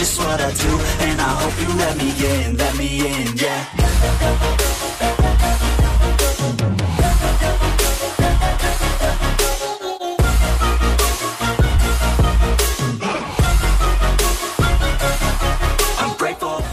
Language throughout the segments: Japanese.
just what I do, and I hope you let me in, yeah. I'm grateful.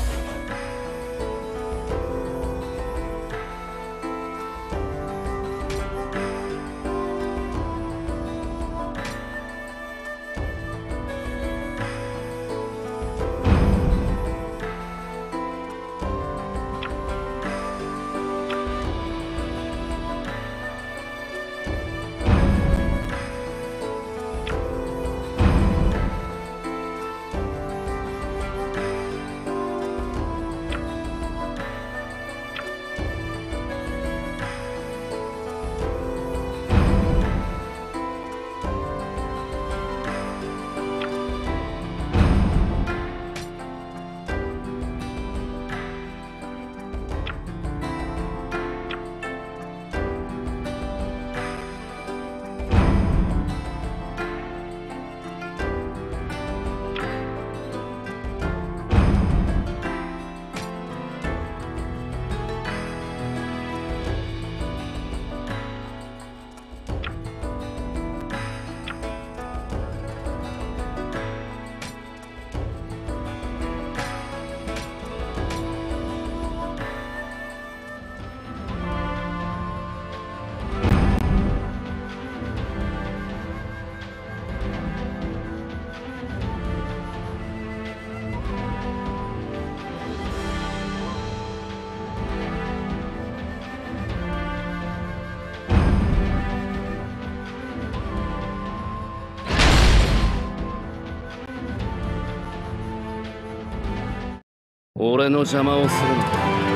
俺の邪魔をするんだ。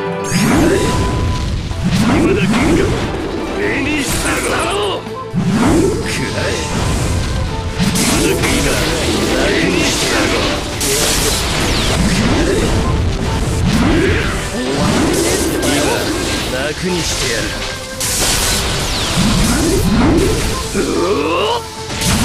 今だ銀河ベニスタローくらえ。今だ銀河ベニスタロー今楽にしてやる。うお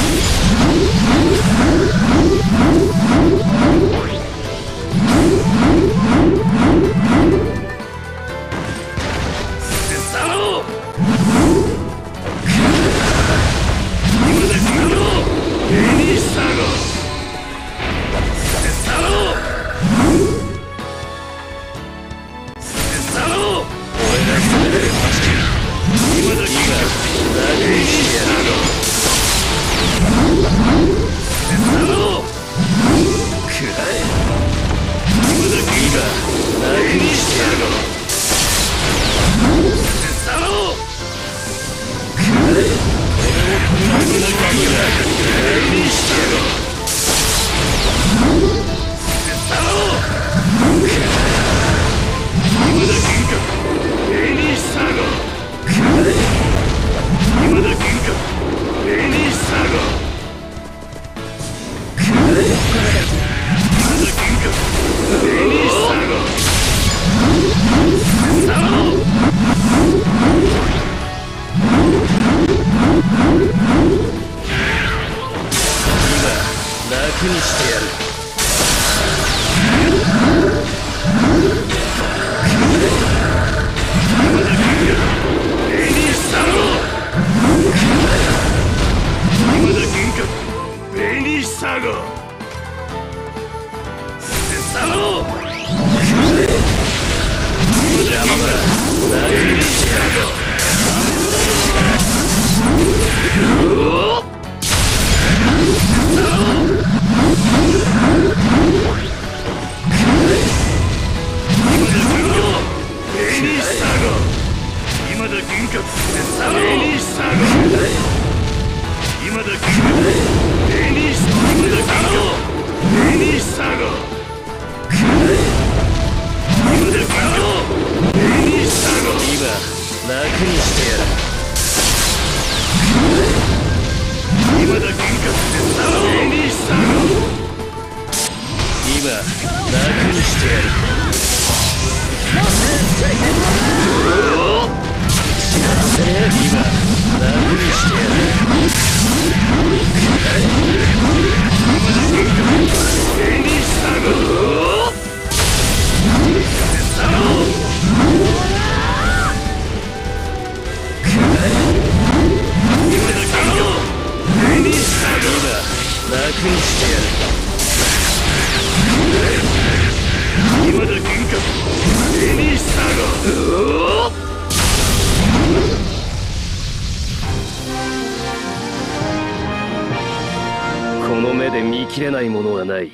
楽にしてやる。ベニサゴサロー邪魔だ。楽にしてやる。うお今だ銀河ベニサゴ今だ銀河ベニサゴ今だ銀河ベニサゴ今だ銀河ベニサゴ今楽にしてやる。今だ銀河ベニサゴ今楽にしてやる。今楽にしてやる。ベニサゴこの目で見切れないものはない。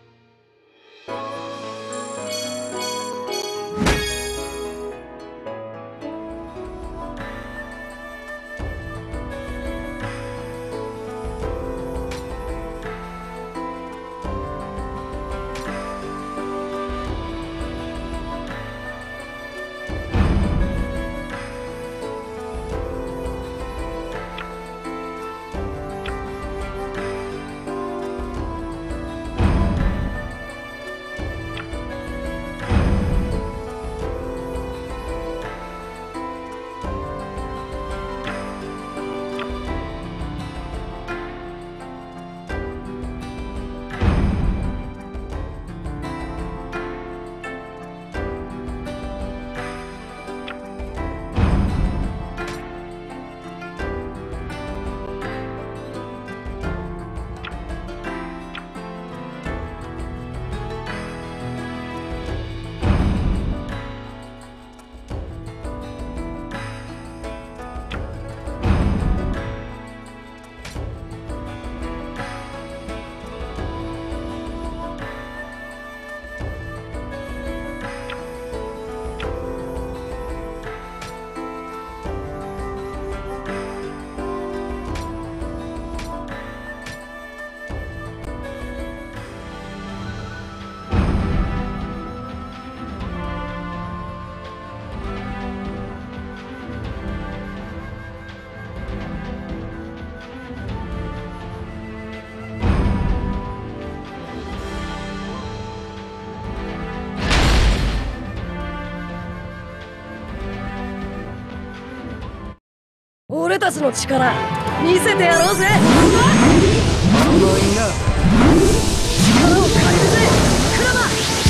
俺たちの力見せてやろうぜ。 甘いな。 力を借りるぜクラマ。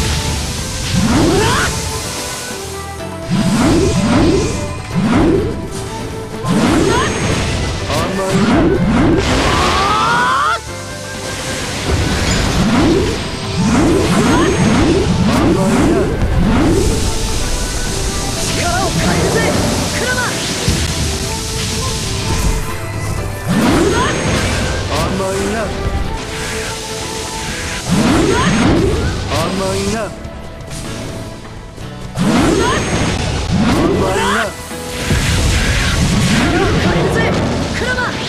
甘いな。 力を借りるぜクラマ。 甘いな。甘いな。甘いな。 力を借りるぜクラマ。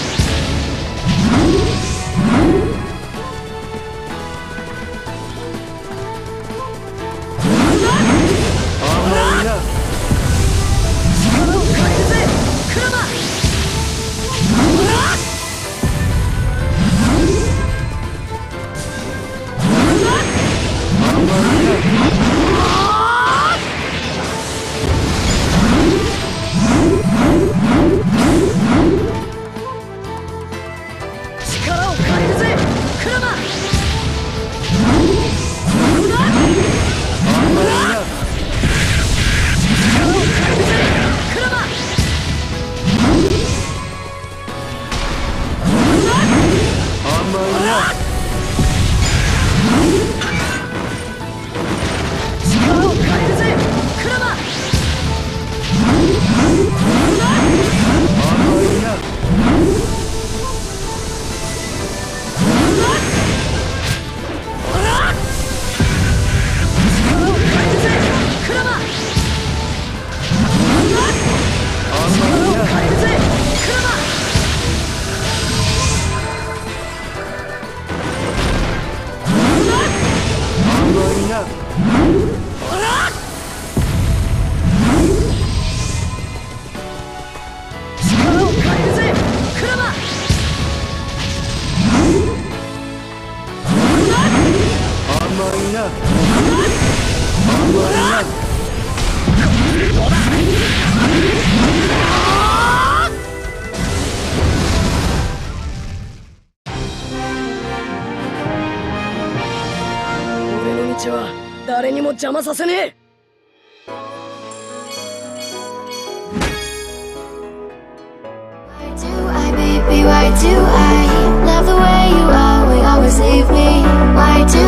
誰にも邪魔させねえ。 Why do I love the way you always leave me? Why do